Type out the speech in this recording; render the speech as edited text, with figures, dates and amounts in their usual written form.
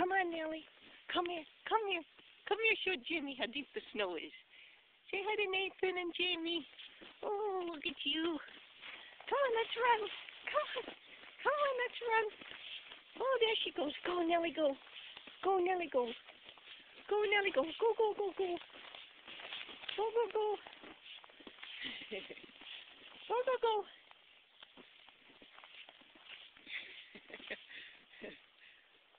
Come on, Nellie. Come here. Come here. Come here, show Jimmy how deep the snow is. Say hi to Nathan and Jamie. Oh, look at you. Come on, let's run. Come on. Come on, let's run. Oh, there she goes. Go, Nellie, go. Go, Nellie, go. Go, Nellie, go. Go, go, go, go. Go, go, go. Go, go, go.